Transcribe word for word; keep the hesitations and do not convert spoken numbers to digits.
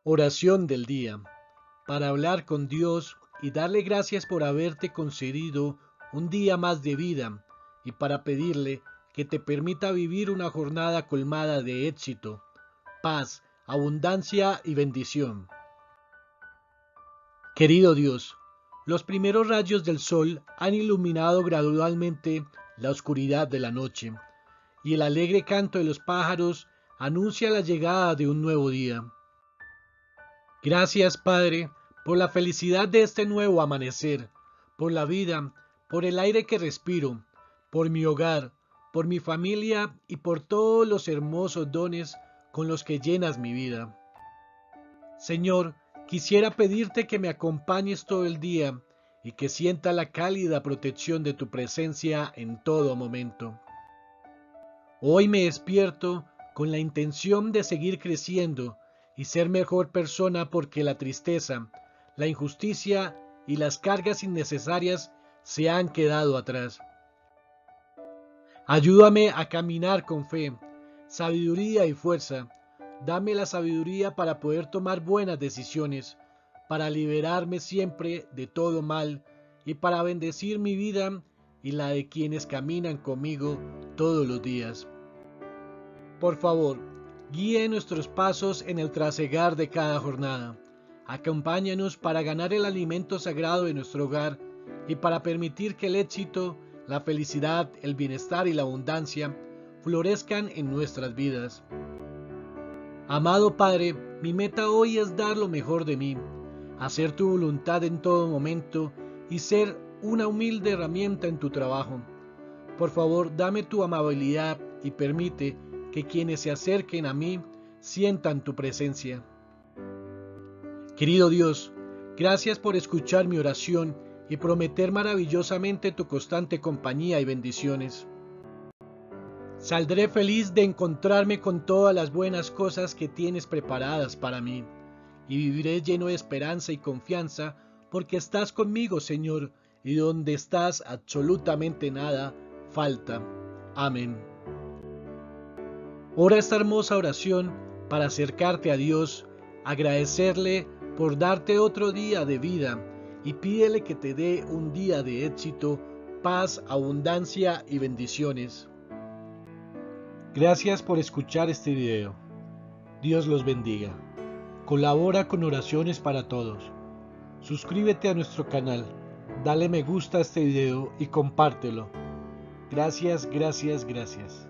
Oración del día, para hablar con Dios y darle gracias por haberte concedido un día más de vida y para pedirle que te permita vivir una jornada colmada de éxito, paz, abundancia y bendición. Querido Dios, los primeros rayos del sol han iluminado gradualmente la oscuridad de la noche y el alegre canto de los pájaros anuncia la llegada de un nuevo día. Gracias, Padre, por la felicidad de este nuevo amanecer, por la vida, por el aire que respiro, por mi hogar, por mi familia y por todos los hermosos dones con los que llenas mi vida. Señor, quisiera pedirte que me acompañes todo el día y que sienta la cálida protección de tu presencia en todo momento. Hoy me despierto con la intención de seguir creciendo y ser mejor persona porque la tristeza, la injusticia y las cargas innecesarias se han quedado atrás. Ayúdame a caminar con fe, sabiduría y fuerza. Dame la sabiduría para poder tomar buenas decisiones, para liberarme siempre de todo mal y para bendecir mi vida y la de quienes caminan conmigo todos los días. Por favor, guíe nuestros pasos en el trasegar de cada jornada. Acompáñanos para ganar el alimento sagrado de nuestro hogar y para permitir que el éxito, la felicidad, el bienestar y la abundancia florezcan en nuestras vidas. Amado Padre, mi meta hoy es dar lo mejor de mí, hacer tu voluntad en todo momento y ser una humilde herramienta en tu trabajo. Por favor, dame tu amabilidad y permite que quienes se acerquen a mí sientan tu presencia. Querido Dios, gracias por escuchar mi oración y prometer maravillosamente tu constante compañía y bendiciones. Saldré feliz de encontrarme con todas las buenas cosas que tienes preparadas para mí, y viviré lleno de esperanza y confianza, porque estás conmigo, Señor, y donde estás absolutamente nada falta. Amén. Ora esta hermosa oración para acercarte a Dios, agradecerle por darte otro día de vida y pídele que te dé un día de éxito, paz, abundancia y bendiciones. Gracias por escuchar este video. Dios los bendiga. Colabora con oraciones para todos. Suscríbete a nuestro canal, dale me gusta a este video y compártelo. Gracias, gracias, gracias.